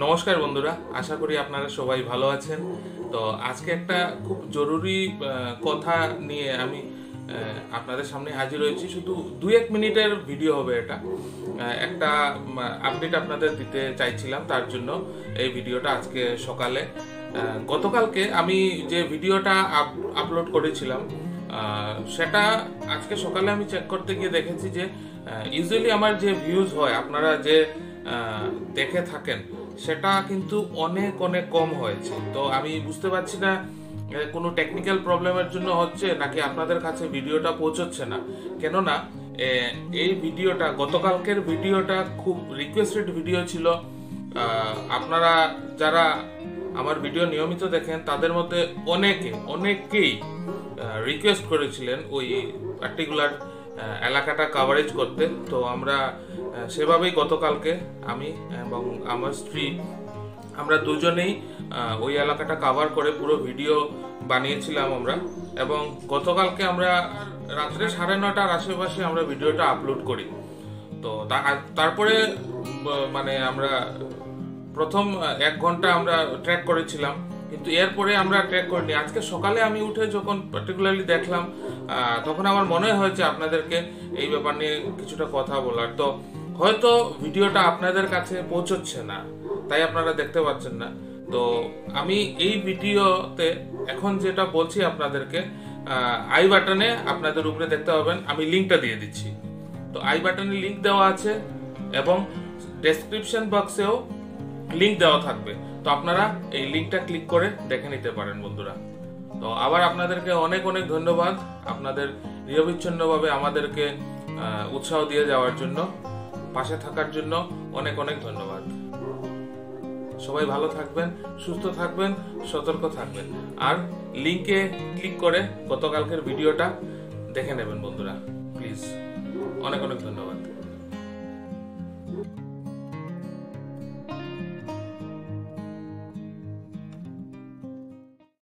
নমস্কার বন্ধুরা, আশা করি আপনারা সবাই ভালো আছেন। তো আজকে একটা খুব জরুরি কথা নিয়ে আমি আপনাদের সামনে হাজির হয়েছি। শুধু 2-1 মিনিটের ভিডিও হবে। এটা একটা আপডেট আপনাদের দিতে চাইছিলাম, তার জন্য এই ভিডিওটা আজকে সকালে। গতকালকে আমি যে ভিডিওটা আপলোড করেছিলাম সেটা আজকে সকালে আমি চেক করতে গিয়ে দেখেছি যে ইউজুয়ালি আমার যে ভিউজ হয়, আপনারা যে দেখে থাকেন, সেটা কিন্তু অনেক অনেক কম হয়েছে। তো আমি বুঝতে পারছি না কোনো টেকনিক্যাল প্রবলেমের জন্য হচ্ছে নাকি আপনাদের কাছে ভিডিওটা পৌঁছচ্ছে না। কেননা এই ভিডিওটা, গতকালকের ভিডিওটা খুব রিকোয়েস্টেড ভিডিও ছিল। আপনারা যারা আমার ভিডিও নিয়মিত দেখেন তাদের মধ্যে অনেকেই রিকোয়েস্ট করেছিলেন ওই পার্টিকুলার এলাকাটা কাভারেজ করতে। তো আমরা সেভাবেই গতকালকে আমি এবং আমার স্ত্রী, আমরা দুজনেই ওই এলাকাটা কাভার করে পুরো ভিডিও বানিয়েছিলাম আমরা। এবং গতকালকে আমরা রাত্রে 9:30টার আশেপাশে আমরা ভিডিওটা আপলোড করি। তো তারপরে মানে আমরা প্রথম 1 ঘন্টা আমরা ট্র্যাক করেছিলাম, কিন্তু এরপরে আমরা ট্র্যাক করিনি। আজকে সকালে আমি উঠে যখন পার্টিকুলারলি দেখলাম, তখন আমার মনে হয়েছে আপনাদেরকে এই ব্যাপার নিয়ে কিছুটা কথা বলার। তো হয়তো ভিডিওটা আপনাদের কাছে পৌঁছচ্ছে না, তাই আপনারা দেখতে পাচ্ছেন না। তো আমি এই ভিডিওতে এখন যেটা বলছি আপনাদেরকে, আই বাটনে আপনাদের উপরে দেখতে পাবেন, আমি লিঙ্কটা দিয়ে দিচ্ছি। তো আই বাটনে লিঙ্ক দেওয়া আছে এবং ডেসক্রিপশন বক্সেও লিঙ্ক দেওয়া থাকবে। তো আপনারা এই লিঙ্কটা ক্লিক করে দেখে নিতে পারেন বন্ধুরা। তো আবার আপনাদেরকে অনেক অনেক ধন্যবাদ, আপনাদের নিরবিচ্ছিন্নভাবে আমাদেরকে উৎসাহ দিয়ে যাওয়ার জন্য, পাশে থাকার জন্য অনেক অনেক ধন্যবাদ। সবাই ভালো থাকবেন, সুস্থ থাকবেন, সতর্ক থাকবেন। আর লিঙ্কে ক্লিক করে গতকালকের ভিডিওটা দেখে নেবেন বন্ধুরা, প্লিজ। অনেক অনেক ধন্যবাদ।